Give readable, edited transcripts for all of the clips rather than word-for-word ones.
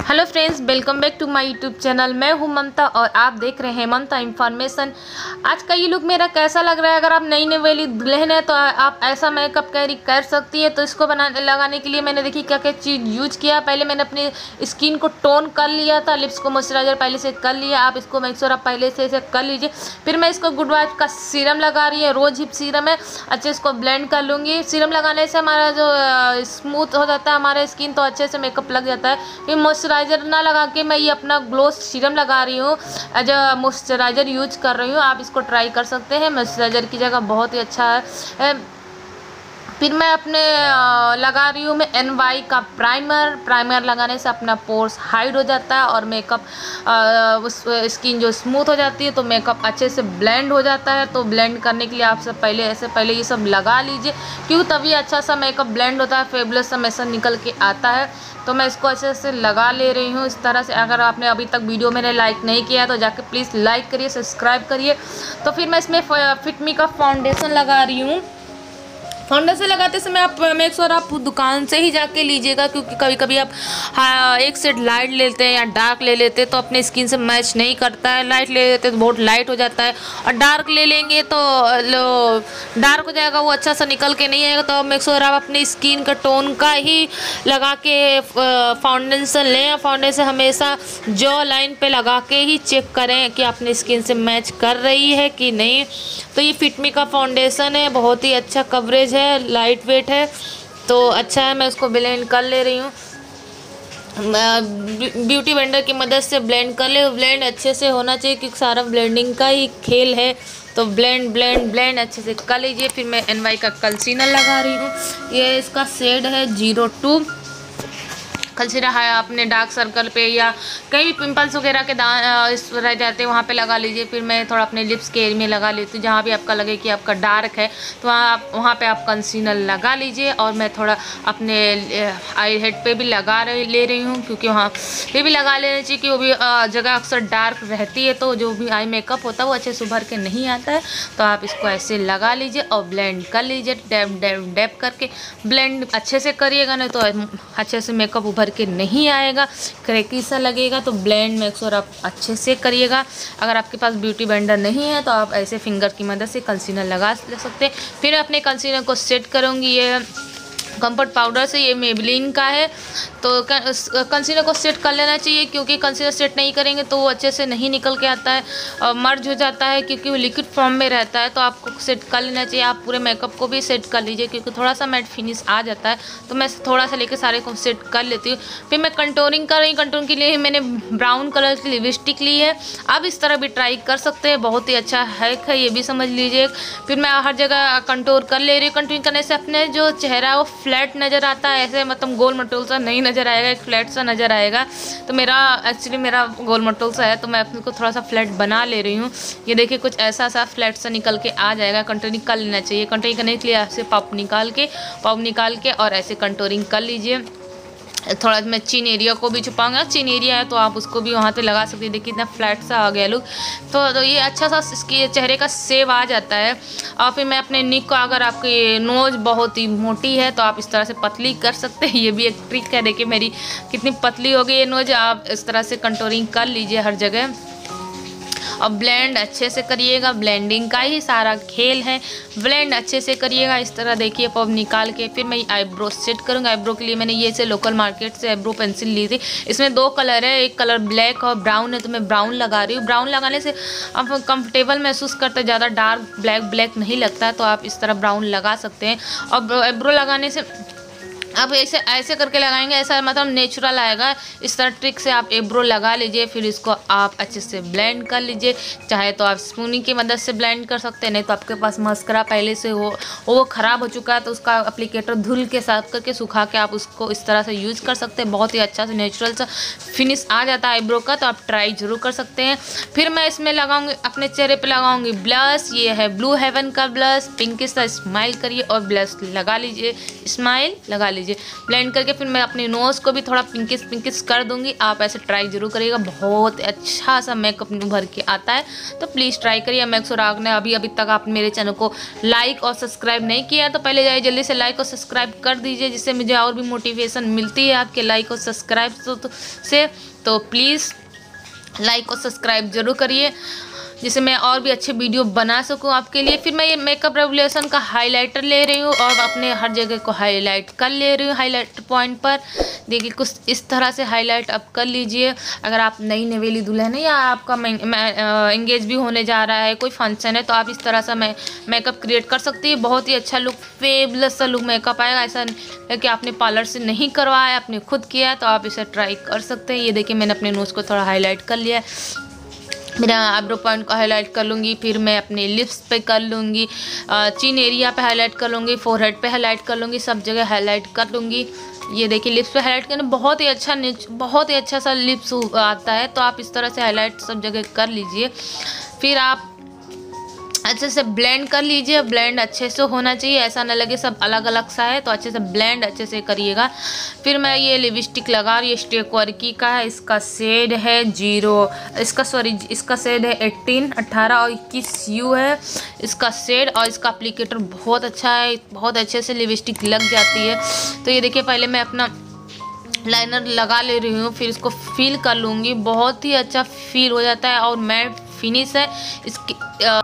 Hello friends, welcome back to my YouTube channel. मैं हूं ममता और आप देख रहे हैं ममता इन्फॉर्मेशन। आज का ये लुक मेरा कैसा लग रहा है? अगर आप नई वाली दुल्हन है तो आप ऐसा मेकअप कैरी कर सकती है। तो इसको लगाने के लिए मैंने देखी क्या क्या चीज़ यूज किया। पहले मैंने अपनी स्किन को टोन कर लिया था, लिप्स को मॉइस्चराइजर पहले से कर लिया। आप इसको मेक श्योर आप पहले से इसे कर लीजिए। फिर मैं इसको गुड वाइफ का सीरम लगा रही है, रोज हिप सीरम है। अच्छे इसको ब्लेंड कर लूँगी। सीरम लगाने से हमारा जो स्मूथ हो जाता है हमारा स्किन, तो अच्छे से मेकअप लग जाता है। फिर मॉइस्चराइजर ना लगा के मैं ये अपना ग्लो सीरम लगा रही हूँ, एज अ मॉइस्चराइजर यूज कर रही हूँ। आप इसको ट्राई कर सकते हैं, मॉइस्चराइजर की जगह बहुत ही अच्छा है। फिर मैं अपने लगा रही हूँ मैं NY का प्राइमर लगाने से अपना पोर्स हाइड हो जाता है और मेकअप उस स्किन जो स्मूथ हो जाती है, तो मेकअप अच्छे से ब्लेंड हो जाता है। तो ब्लेंड करने के लिए आप सब पहले ये सब लगा लीजिए, क्यों तभी अच्छा सा मेकअप ब्लेंड होता है, फेबुलस सा मैसेज निकल के आता है। तो मैं इसको अच्छे से लगा ले रही हूँ इस तरह से। अगर आपने अभी तक वीडियो मैंने लाइक नहीं किया तो जाके प्लीज़ लाइक करिए, सब्सक्राइब करिए। तो फिर मैं इसमें फिट मी का फाउंडेशन लगा रही हूँ। फाउंडेशन लगाते समय आप मेक श्योर आप दुकान से ही जाके लीजिएगा, क्योंकि कभी कभी आप एक सेट लाइट लेते हैं या डार्क ले लेते हैं तो अपने स्किन से मैच नहीं करता है। लाइट ले लेते हैं तो बहुत लाइट हो जाता है, और डार्क ले लेंगे तो डार्क हो जाएगा, वो अच्छा सा निकल के नहीं आएगा। तो मेक श्योर आप अपनी स्किन का टोन का ही लगा के फाउंडेशन लें। फाउंडेशन हमेशा जॉ लाइन पे लगा के ही चेक करें कि अपनी स्किन से मैच कर रही है कि नहीं। तो ये फिट मी का फाउंडेशन है, बहुत ही अच्छा कवरेज है, लाइट वेट है, तो अच्छा है। मैं इसको ब्लेंड कर ले रही हूँ, ब्यूटी ब्लेंडर की मदद से ब्लेंड कर ले। ब्लेंड अच्छे से होना चाहिए क्योंकि सारा ब्लेंडिंग का ही खेल है। तो ब्लेंड अच्छे से कर लीजिए। फिर मैं NY का कंसीलर लगा रही हूँ। ये इसका शेड है 02 कंसीलर है। अपने डार्क सर्कल पे या कहीं भी पिंपल्स वगैरह के रह जाते हैं वहाँ पे लगा लीजिए। फिर मैं थोड़ा अपने लिप्स के एरिया में लगा लेती हूँ, जहाँ भी आपका लगे कि आपका डार्क है तो वहाँ पे आप कंसीलर लगा लीजिए। और मैं थोड़ा अपने आई हेड पे भी ले रही हूँ, क्योंकि वहाँ पे भी लगा लेना चाहिए कि वो भी जगह अक्सर डार्क रहती है, तो जो भी आई मेकअप होता है वो अच्छे से उभर के नहीं आता है। तो आप इसको ऐसे लगा लीजिए और ब्लेंड कर लीजिए। डैप करके ब्लेंड अच्छे से करिएगा, नहीं तो अच्छे से मेकअप उभर के नहीं आएगा, क्रैकी सा लगेगा। तो ब्लेंड मेक श्योर आप अच्छे से करिएगा। अगर आपके पास ब्यूटी ब्लेंडर नहीं है तो आप ऐसे फिंगर की मदद से कंसीलर लगा सकते हैं। फिर अपने कंसीलर को सेट करूँगी। ये कंफर्ट पाउडर से, ये मेबलिन का है। तो कंसीलर को सेट कर लेना चाहिए, क्योंकि कंसीलर सेट नहीं करेंगे तो वो अच्छे से नहीं निकल के आता है और मर्ज हो जाता है, क्योंकि वो लिक्विड फॉर्म में रहता है। तो आपको सेट कर लेना चाहिए। आप पूरे मेकअप को भी सेट कर लीजिए, क्योंकि थोड़ा सा मैट फिनिश आ जाता है। तो मैं थोड़ा सा लेके सारे को सेट कर लेती हूँ। फिर मैं कंटूरिंग कर रही हूँ। कंटूरिंग के लिए मैंने ब्राउन कलर की लिपस्टिक ली है। आप इस तरह भी ट्राई कर सकते हैं, बहुत ही अच्छा हैक है, ये भी समझ लीजिए। फिर मैं हर जगह कंटूर कर ले रही हूँ। कंटूरिंग करने से अपने जो चेहरा है वो फ्लैट नज़र आता है, ऐसे मतलब गोल मटोल सा नहीं नज़र आएगा, एक फ्लैट सा नज़र आएगा। तो मेरा गोल मटोल सा है, तो मैं अपने को थोड़ा सा फ्लैट बना ले रही हूँ। ये देखिए कुछ ऐसा सा फ्लैट सा निकल के आ जाएगा। कंटूरिंग कर लेना चाहिए। कंटूरिंग करने के लिए ऐसे पाउच निकाल के और ऐसे कंटूरिंग कर लीजिए। थोड़ा मैं चिन एरिया को भी छुपाऊंगा। चिन एरिया है तो आप उसको भी वहाँ पे लगा सकते हैं। देखिए इतना फ्लैट सा आ गया लुक। तो ये अच्छा सा इसके चेहरे का शेप आ जाता है। और फिर मैं अपने निक को, अगर आपकी नोज बहुत ही मोटी है तो आप इस तरह से पतली कर सकते हैं। ये भी एक ट्रिक है। देखिए मेरी कितनी पतली हो गई ये नोज। आप इस तरह से कंटूरिंग कर लीजिए हर जगह और ब्लेंड अच्छे से करिएगा। ब्लेंडिंग का ही सारा खेल है, ब्लेंड अच्छे से करिएगा। इस तरह देखिए पब निकाल के फिर मैं आईब्रो सेट करूँगा। आईब्रो के लिए मैंने ये से लोकल मार्केट से आईब्रो पेंसिल ली थी। इसमें 2 कलर है, एक कलर ब्लैक और ब्राउन है, तो मैं ब्राउन लगा रही हूँ। ब्राउन लगाने से आप कंफर्टेबल महसूस करते हैं, ज़्यादा डार्क ब्लैक नहीं लगता है। तो आप इस तरह ब्राउन लगा सकते हैं। और आईब्रो लगाने से आप ऐसे करके लगाएंगे, ऐसा मतलब नेचुरल आएगा। इस तरह ट्रिक से आप आईब्रो लगा लीजिए। फिर इसको आप अच्छे से ब्लेंड कर लीजिए। चाहे तो आप स्पूनी की मदद से ब्लेंड कर सकते हैं, नहीं तो आपके पास मस्करा पहले से हो वो ख़राब हो चुका है तो उसका एप्लीकेटर धुल के साफ करके सुखा के आप उसको इस तरह से यूज़ कर सकते हैं। बहुत ही अच्छा से नेचुरल सा फिनिश आ जाता है आईब्रो का, तो आप ट्राई ज़रूर कर सकते हैं। फिर मैं इसमें लगाऊंगी, अपने चेहरे पे लगाऊंगी ब्लश। ये है ब्लू हेवन का ब्लश, पिंकिश सा। स्माइल करिए और ब्लश लगा लीजिए, स्माइल लगा लीजिए। लीजिए। ब्लेंड करके फिर मैं अपने नोज़ को भी थोड़ा पिंकिश कर दूंगी। आप ऐसे ट्राई जरूर करिएगा, बहुत अच्छा सा मेकअप उभर के आता है। तो प्लीज़ ट्राई करिए। मैक्स और राग ने अभी तक आप मेरे चैनल को लाइक और सब्सक्राइब नहीं किया तो पहले जाइए जल्दी से लाइक और सब्सक्राइब कर दीजिए, जिससे मुझे और भी मोटिवेशन मिलती है आपके लाइक और सब्सक्राइब से। तो प्लीज़ लाइक और सब्सक्राइब जरूर करिए, जिससे मैं और भी अच्छे वीडियो बना सकूं आपके लिए। फिर मैं ये मेकअप रेवोल्यूशन का हाइलाइटर ले रही हूँ और अपने हर जगह को हाईलाइट कर ले रही हूँ। हाईलाइट पॉइंट पर देखिए कुछ इस तरह से हाईलाइट आप कर लीजिए। अगर आप नई नवेली दुल्हन है या आपका एंगेज भी होने जा रहा है, कोई फंक्शन है, तो आप इस तरह से मेकअप क्रिएट कर सकती है। बहुत ही अच्छा लुक, फेबलेस सा लुक मेकअप आएगा। ऐसा है कि आपने पार्लर से नहीं करवाया है, आपने खुद किया है, तो आप इसे ट्राई कर सकते हैं। ये देखिए मैंने अपने नोज़ को थोड़ा हाईलाइट कर लिया है। मेरा आईब्रो पॉइंट को हाईलाइट कर लूँगी, फिर मैं अपने लिप्स पे कर लूँगी, चिन एरिया पे हाईलाइट कर लूँगी, फोरहेड पे हाईलाइट कर लूँगी, सब जगह हाईलाइट कर लूँगी। ये देखिए लिप्स पे हाईलाइट करने बहुत ही अच्छा सा लिप्स आता है। तो आप इस तरह से हाईलाइट सब जगह कर लीजिए। फिर आप अच्छे से ब्लेंड कर लीजिए। ब्लेंड अच्छे से होना चाहिए, ऐसा ना लगे सब अलग अलग सा है। तो अच्छे से ब्लेंड अच्छे से करिएगा। फिर मैं ये लिपस्टिक लगा रही, स्टेक वर्की का है। इसका शेड है 0, इसका शेड है 18 और 21 यू है इसका शेड। और इसका एप्लीकेटर बहुत अच्छा है, बहुत अच्छे से लिपस्टिक लग जाती है। तो ये देखिए पहले मैं अपना लाइनर लगा ले रही हूँ, फिर इसको फिल कर लूँगी। बहुत ही अच्छा फील हो जाता है और मैट फिनिश है इसकी।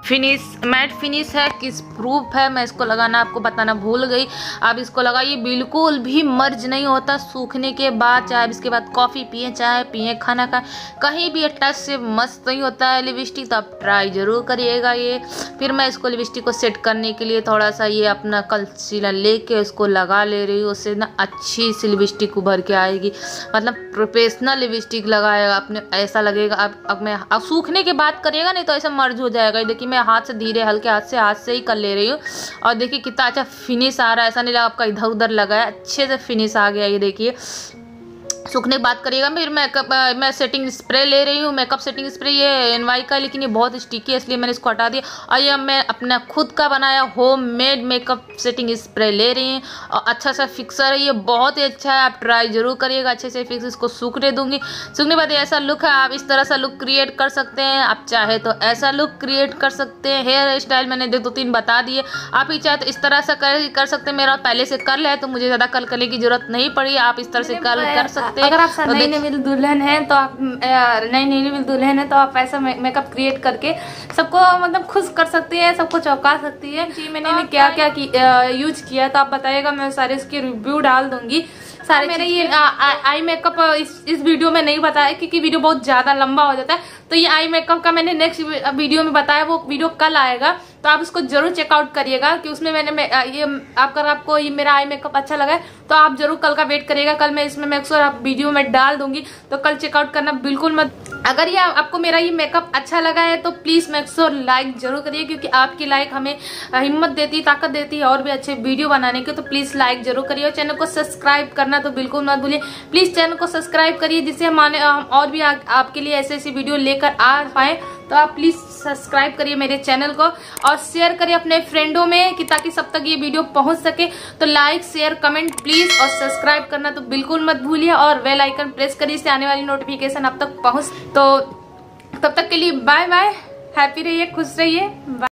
मैट फिनिश है, किस प्रूफ है, मैं इसको लगाना आपको बताना भूल गई। आप इसको लगाइए, बिल्कुल भी मर्ज नहीं होता सूखने के बाद। चाहे आप इसके बाद कॉफ़ी पिए, चाहे पिए, खाना का कहीं भी टच से मस्त नहीं होता है लिपस्टिक। तो आप ट्राई ज़रूर करिएगा ये। फिर मैं इसको लिपस्टिक को सेट करने के लिए थोड़ा सा ये अपना कंसीलर लेके उसको लगा ले रही हूँ। उससे ना अच्छी सी लिपस्टिक उभर के आएगी, मतलब प्रोफेशनल लिपस्टिक लगाएगा अपने। ऐसा लगेगा अब सूखने के बाद करिएगा, नहीं तो ऐसा मर्ज हो जाएगा। देखिए मैं हाथ से धीरे हल्के हाथ से ही कर ले रही हूँ। और देखिए कितना अच्छा फिनिश आ रहा है, ऐसा नहीं लगा आपका इधर उधर लगा है, अच्छे से फिनिश आ गया। ये देखिए सूखने की बात करिएगा। फिर मैं सेटिंग स्प्रे ले रही हूँ। मेकअप सेटिंग स्प्रे ये एनवाई का है, लेकिन ये बहुत स्टिकी है इसलिए मैंने इसको हटा दिया। और ये मैं अपना खुद का बनाया होममेड मेकअप सेटिंग स्प्रे ले रही हूँ और अच्छा सा फिक्सर है ये, बहुत ही अच्छा है। आप ट्राई जरूर करिएगा। अच्छे से फिक्स इसको सूखने दूंगी। सूखने के बाद ऐसा लुक है, आप इस तरह सा लुक क्रिएट कर सकते हैं। आप चाहे तो ऐसा लुक क्रिएट कर सकते हैं। हेयर स्टाइल मैंने 2-3 बता दिए, आप ही चाहे तो इस तरह से कर सकते हैं। मेरा पहले से कर्ल है तो मुझे ज़्यादा कर्ल करने की जरूरत नहीं पड़ी। आप इस तरह से कर्ल कर सकते हैं। अगर आप नई नवेली दुल्हन है तो आप ऐसा मेकअप क्रिएट करके सबको मतलब खुश कर सकती है, सबको चौंका सकती है। जी मैंने क्या क्या यूज किया तो आप बताइएगा, मैं सारे इसके रिव्यू डाल दूंगी। सारे मेरे ये आई मेकअप इस वीडियो में नहीं बताया क्योंकि वीडियो बहुत ज्यादा लंबा हो जाता है। तो ये आई मेकअप का मैंने नेक्स्ट वीडियो में बताया, वो वीडियो कल आएगा। तो आप इसको जरूर चेकआउट करिएगा कि उसमें अगर आपको ये मेरा आई मेकअप अच्छा लगा है तो आप जरूर कल का वेट करिएगा। कल मैं इसमें वीडियो में डाल दूंगी, तो कल चेकआउट करना बिल्कुल मत। अगर ये आपको मेरा ये मेकअप अच्छा लगा है तो प्लीज लाइक जरूर करिए, क्योंकि आपकी लाइक हमें हिम्मत देती है, ताकत देती है और भी अच्छे वीडियो बनाने के। तो प्लीज लाइक जरूर करिए। चैनल को सब्सक्राइब करना तो बिल्कुल मत भूलिए। प्लीज चैनल को सब्सक्राइब करिए, जिससे हम और भी आपके लिए ऐसी वीडियो लेकर आ पाए। तो आप प्लीज सब्सक्राइब करिए मेरे चैनल को और शेयर करिए अपने फ्रेंडों में, कि ताकि सब तक ये वीडियो पहुंच सके। तो लाइक शेयर कमेंट प्लीज और सब्सक्राइब करना तो बिल्कुल मत भूलिए, और बेल आइकन प्रेस करिए, इससे आने वाली नोटिफिकेशन आप तक पहुंच। तो तब तक के लिए बाय बाय, हैप्पी रहिए, खुश रहिए।